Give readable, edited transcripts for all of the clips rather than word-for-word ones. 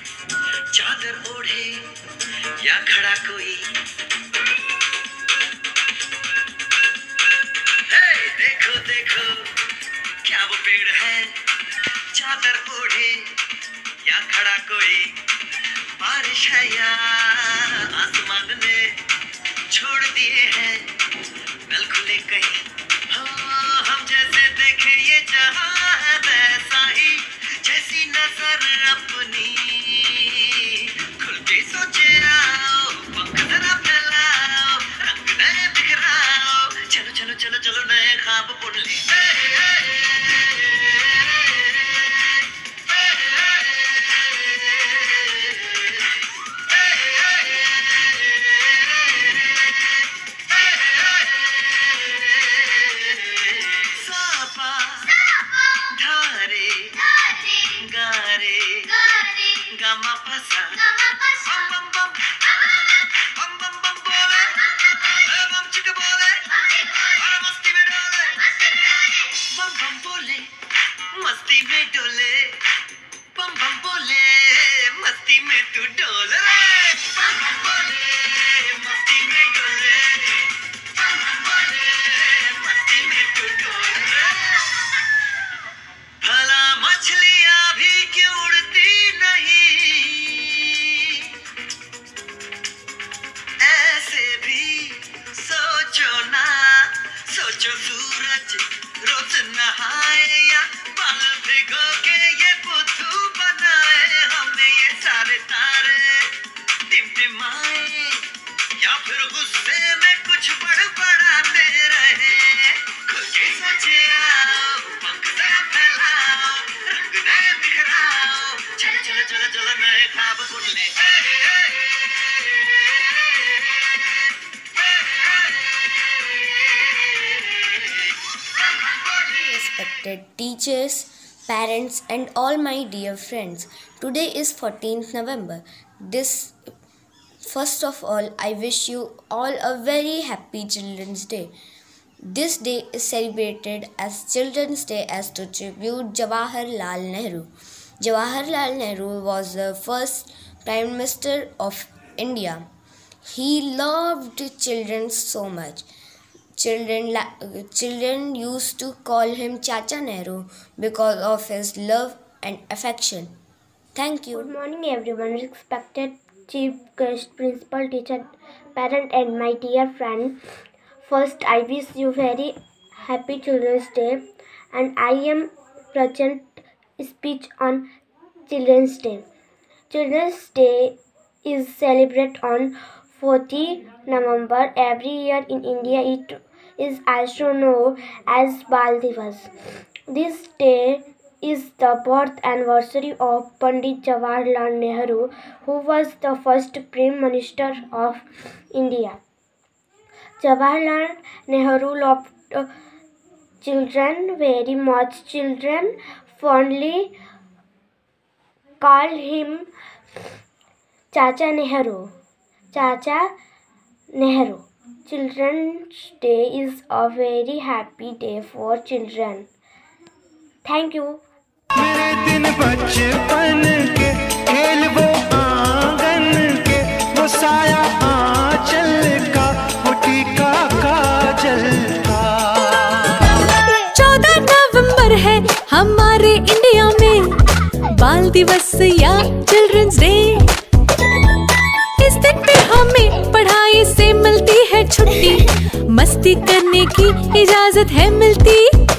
चादर ओढ़े या खड़ा कोई, देखो देखो क्या वो पेड़ है, चादर ओढ़े या खड़ा कोई, बारिश है या आसमान ने छोड़ दिए हैं नल खुले कहीं। हाँ, हम जैसे देखे ये जहां है वैसा ही, जैसी नजर अपनी खुल के सोचे आओ, पंख जरा फैलाओ, रंग नए बिखराओ, चलो चलो चलो चलो नए ख्वाब बुन ले। मस्ती में डोले, बम बम बोले, मस्ती में तू डोल रे, बम बम बोले, मस्ती में डोले, बम बम बोले, मस्ती में तू डोल रे। भला मछलियां भी क्यों उड़ती नहीं, ऐसे भी सोचो ना, सोचो सूरज रोज नहाए या बाल भिगो के ये बुद्धू बनाए, हमें ये सारे तारे टिमटिमाए या फिर गुस्से में कुछ बड़बड़ाते रहे। खुल के सोचे आओ, पंख जरा फैलाओ, रंग नए बिखराओ, चलो चलो चलो चलो नए ख्वाब बुन ले। Respected teachers, parents and all my dear friends, today is 14th November. First of all, I wish you all a very happy Children's Day. This day is celebrated as Children's Day as to tribute Jawaharlal Nehru. Jawaharlal Nehru was the first Prime Minister of India. He loved children so much. Children used to call him Chacha Nehru because of his love and affection. Thank you. Good morning everyone, respected chief guest, principal, teacher, parent and my dear friend. First, I wish you very happy Children's Day and I am present speech on Children's Day. Children's Day is celebrated on 14 November every year in India. It is also known as Bal Divas. This day is the birth anniversary of Pandit Jawaharlal Nehru, who was the first Prime Minister of India. Jawaharlal Nehru loved children very much. Children fondly called him Chacha Nehru. Chacha Nehru. Children's Day is a very happy day for children. Thank you. मेरे दिन बचपन के खेल वो आंगन के, वो साया आंचल का, वो टीका काजल का। 14 नवंबर है हमारे इंडिया में बाल दिवस या चिल्ड्रंस डे। इस दिन पे हमें पढ़ाई से मिलती है छुट्टी, मस्ती करने की इजाजत है मिलती।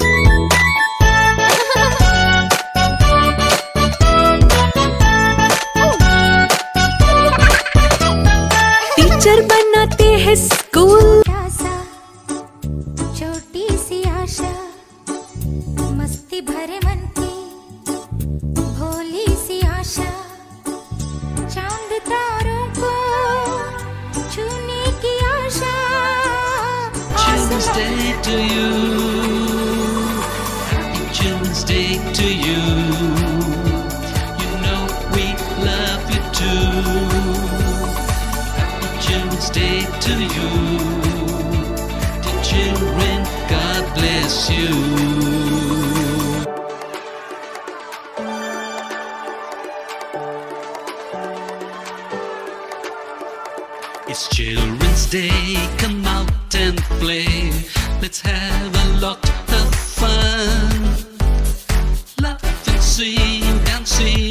टीचर बनाते हैं स्कूल, छोटी सी आशा, मस्ती भरे मन की भोली सी आशा, चांद तारों को छूने की आशा। Children's Day to you, happy Children's Day to you. You know we love you too. Happy Children's Day to you. Dear children, God bless you. It's Children's Day, come out and play. Let's have a lot of fun. Laughing, sing, dancing.